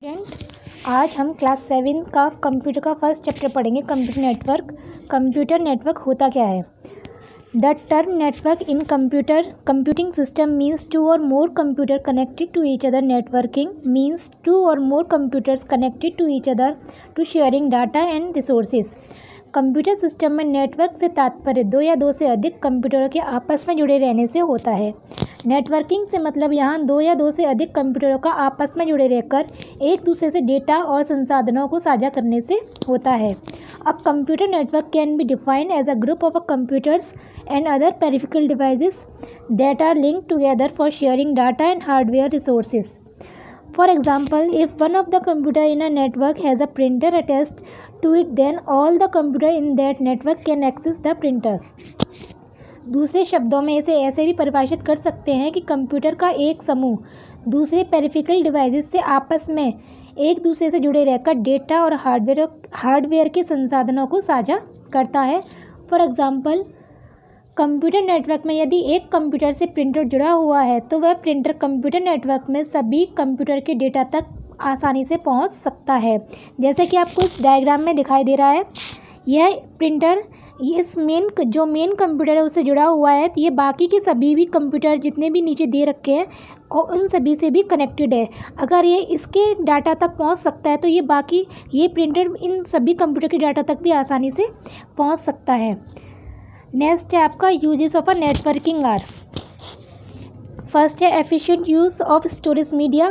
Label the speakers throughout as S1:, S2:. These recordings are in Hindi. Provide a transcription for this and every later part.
S1: स्टूडेंट, आज हम क्लास 7 का कंप्यूटर का फर्स्ट चैप्टर पढ़ेंगे। Computer network. कंप्यूटर नेटवर्क होता क्या है? The term network in computing system means two or more computer connected to each other. Networking means two or more computers connected to each other to sharing data and resources. Computer system में नेटवर्क से तात्पर्य दो या दो से अधिक कंप्यूटरों के आपस में जुड़े रहने से होता है। नेटवर्किंग से मतलब यहाँ दो या दो से अधिक कंप्यूटरों का आपस में जुड़े रहकर एक दूसरे से डेटा और संसाधनों को साझा करने से होता है। A computer network can be defined as a group of computers and other peripheral devices that are linked together for sharing data and hardware resources. For example, if one of the computer in a network has a printer attached to it, then all the computer in that network can access the printer. दूसरे शब्दों में इसे ऐसे भी परिभाषित कर सकते हैं कि कंप्यूटर का एक समूह दूसरे पेरिफेरल डिवाइसेस से आपस में एक दूसरे से जुड़े रहकर डेटा और हार्डवेयर के संसाधनों को साझा करता है। फॉर एग्जाम्पल, कंप्यूटर नेटवर्क में यदि एक कंप्यूटर से प्रिंटर जुड़ा हुआ है तो वह प्रिंटर कंप्यूटर नेटवर्क में सभी कंप्यूटर के डेटा तक आसानी से पहुंच सकता है। जैसे कि आपको इस डायग्राम में दिखाई दे रहा है, यह प्रिंटर इस मेन कंप्यूटर है उससे जुड़ा हुआ है। ये बाकी के सभी भी कंप्यूटर जितने भी नीचे दे रखे हैं और उन सभी से भी कनेक्टेड है। अगर ये इसके डाटा तक पहुंच सकता है तो ये प्रिंटर इन सभी कंप्यूटर के डाटा तक भी आसानी से पहुंच सकता है। नेक्स्ट है आपका uses of a networking are. First है efficient use of storage media,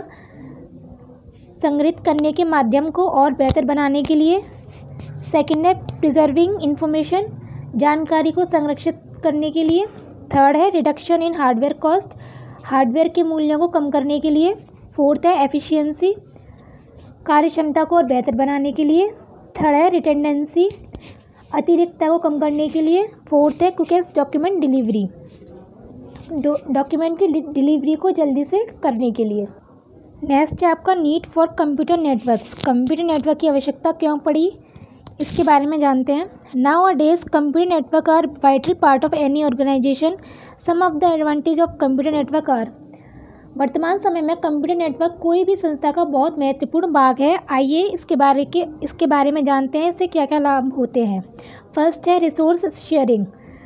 S1: संग्रहित करने के माध्यम को और बेहतर बनाने के लिए। सेकंड है प्रिजर्विंग इंफॉर्मेशन, जानकारी को संरक्षित करने के लिए। थर्ड है reduction in hardware cost, hardware के मूल्यों को कम करने के लिए। फोर्थ है एफिशिएंसी, कार्यक्षमता को और बेहतर बनाने के लिए। थर्ड है रिटेंडेंसी, अतिरिक्तता को कम करने के लिए। फोर्थ है क्विकेस्ट डॉक्यूमेंट डिलीवरी, डॉक्यूमेंट की डिलीवरी को जल्दी से करने के लिए। नेक्स्ट है आपका need for computer networks. Computer network की आवश्यकता क्यों पड़ी, इसके बारे में जानते हैं। Nowadays computer network are vital part of any organisation. Some of the advantage of computer network are. वर्तमान समय में कंप्यूटर नेटवर्क कोई भी संस्था का बहुत महत्वपूर्ण भाग है। आइए इसके बारे में जानते हैं, इससे क्या क्या लाभ होते हैं। फर्स्ट है resource sharing.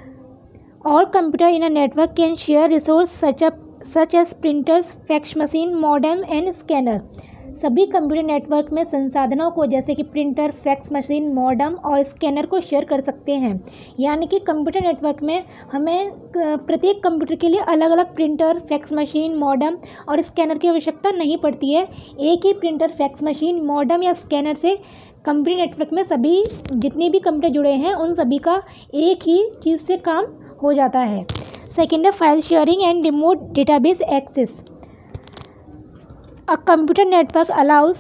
S1: All computer in a network can share resource such as printers, fax machine, modem and scanner. सभी कंप्यूटर नेटवर्क में संसाधनों को जैसे कि प्रिंटर, फैक्स मशीन, मॉडेम और स्कैनर को शेयर कर सकते हैं। यानी कि कंप्यूटर नेटवर्क में हमें प्रत्येक कंप्यूटर के लिए अलग अलग प्रिंटर, फैक्स मशीन, मॉडेम और स्कैनर की आवश्यकता नहीं पड़ती है। एक ही प्रिंटर, फैक्स मशीन, मॉडेम या स्कैनर से कंप्यूटर नेटवर्क में सभी जितने भी कंप्यूटर जुड़े हैं उन सभी का एक ही चीज़ से काम हो जाता है। सेकेंड है file sharing and remote database access. A computer network allows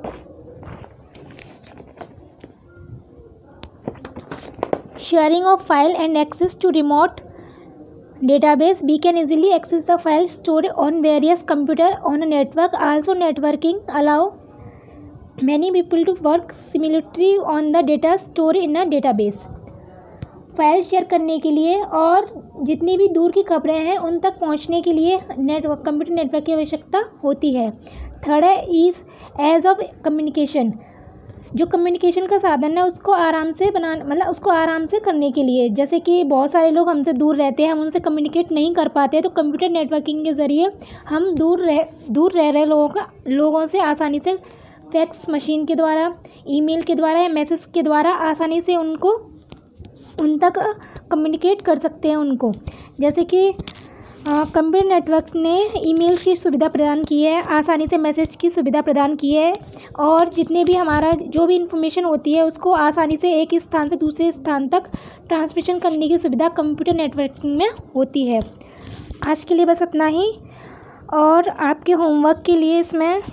S1: sharing of file and access to remote database. We can easily access the file stored on various computers on a network. Also, networking allow many people to work simultaneously on the data stored in a database. File share करने के लिए और जितनी भी दूर की खबरें हैं उन तक पहुंचने के लिए कंप्यूटर नेटवर्क की आवश्यकता होती है। थर्ड है एज ऑफ कम्युनिकेशन। जो कम्युनिकेशन का साधन है उसको आराम से करने के लिए, जैसे कि बहुत सारे लोग हमसे दूर रहते हैं, हम उनसे कम्युनिकेट नहीं कर पाते, तो कंप्यूटर नेटवर्किंग के ज़रिए हम दूर रह रहे लोगों से आसानी से फैक्स मशीन के द्वारा, ईमेल के द्वारा या मैसेज के द्वारा आसानी से उन तक कम्युनिकेट कर सकते हैं उनको। जैसे कि कंप्यूटर नेटवर्क ने ईमेल की सुविधा प्रदान की है, आसानी से मैसेज की सुविधा प्रदान की है और जितने भी हमारा जो भी इंफॉर्मेशन होती है उसको आसानी से एक स्थान से दूसरे स्थान तक ट्रांसमिशन करने की सुविधा कंप्यूटर नेटवर्किंग में होती है। आज के लिए बस इतना ही, और आपके होमवर्क के लिए इसमें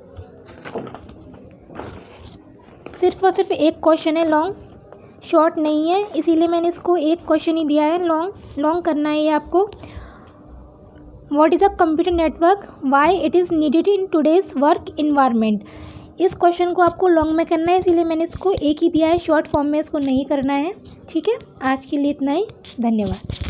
S1: सिर्फ और सिर्फ एक क्वेश्चन है, शॉर्ट नहीं है, इसीलिए मैंने इसको एक क्वेश्चन ही दिया है। लॉन्ग करना है ये आपको। What is a computer network, why it is needed in today's work environment. इस क्वेश्चन को आपको लॉन्ग में करना है, इसीलिए मैंने इसको एक ही दिया है, शॉर्ट फॉर्म में इसको नहीं करना है। ठीक है, आज के लिए इतना ही, धन्यवाद।